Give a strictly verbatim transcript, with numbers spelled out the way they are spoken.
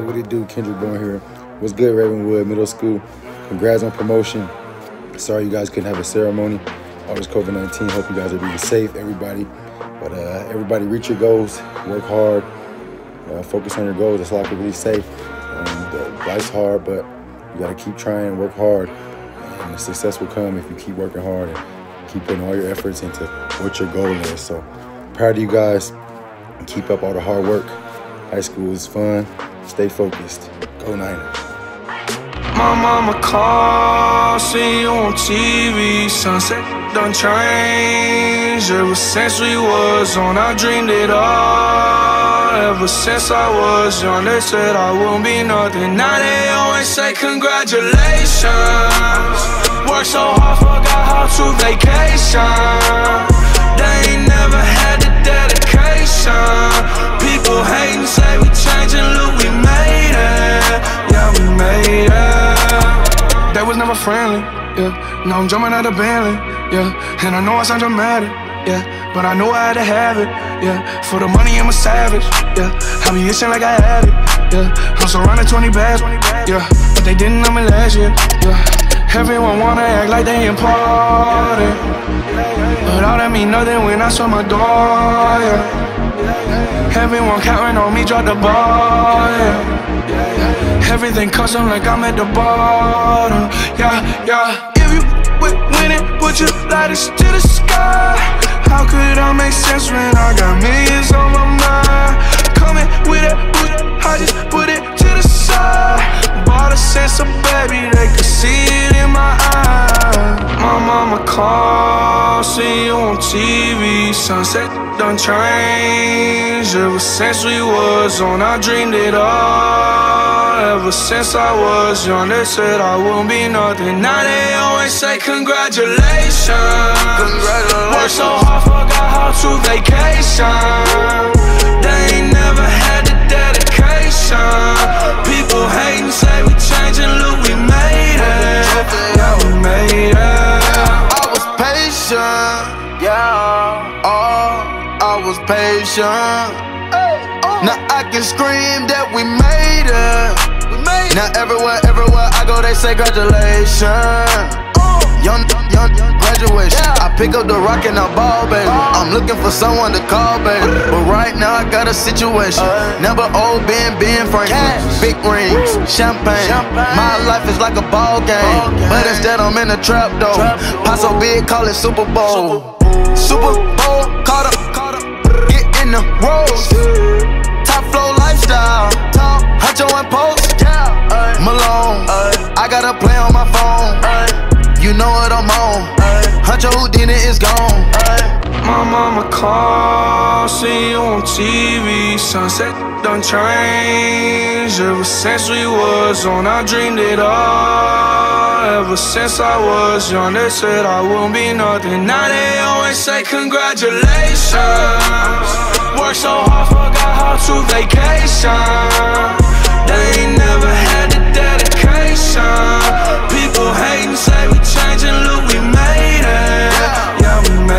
what it do? Kendrick Bourne here. What's good, Ravenwood Middle School? Congrats on promotion. Sorry you guys couldn't have a ceremony. All this COVID nineteen. Hope you guys are being safe, everybody. But uh, everybody reach your goals, work hard, uh, focus on your goals. That's all I can really say. Um, life's hard, but you gotta keep trying, work hard, and the success will come if you keep working hard and keep putting all your efforts into what your goal is. So proud of you guys, and keep up all the hard work. High school is fun. Stay focused. Go Niners. My mama called, see you on T V. Sunset done changed. Ever since we was on, I dreamed it all. Ever since I was young, they said I wouldn't be nothing. Now they always say congratulations. Worked so hard, forgot how to vacation. They ain't never had the dedication. People hating, say we changing, look, we made it. Yeah, we made it. They was never friendly, yeah. Now I'm jumping out of Bentley, yeah. And I know I sound dramatic, yeah. But I know I had to have it, yeah. For the money, I'm a savage, yeah. I be itching like I had it, yeah. I'm surrounded twenty bags, yeah. But they didn't know me last year, yeah. Everyone wanna act like they important, but all that mean nothing when I saw my door, yeah. Everyone counting on me, drop the ball, yeah. Everything custom like I'm at the bottom, yeah, yeah. If you with winning, put your lighters to the sky. How could I make sense when I got millions on my mind? Coming with it, with it, I just put it to the side. Bought a sense of baby, they could see it in my eyes. My mama called, see you on T V. Sunset done changed. Ever since we was on, I dreamed it all. Ever since I was young, they said I wouldn't be nothing. Now they always say congratulations. Congratulations. Worked so hard, forgot how to vacation. They ain't never had the dedication. People hating, say we changing, look, we made it. Yeah, we made it. I was patient, yeah. Oh, I was patient. Now I can scream that we made it. Now everywhere, everywhere I go, they say congratulations. Young, young, graduation. I pick up the rock and I ball, baby. I'm looking for someone to call, baby. But right now I got a situation. Never old Ben, Ben Franklin. Big rings, champagne. My life is like a ball game, but instead I'm in a trap though. Pot so big, call it Super Bowl. Super Bowl, caught up, get in the rolls. Top flow lifestyle, Huncho and Post, Malone. I got a play on my phone. You know what I'm on. Huncho Houdini is gone. My mama called, see you on T V. Sunset done changed. Ever since we was on, I dreamed it all. Ever since I was young, they said I wouldn't be nothing. Now they always say congratulations. Worked so hard, forgot how to vacation. They ain't never had the dedication. People hating, say we changing, look, we made it. Yeah, we made it.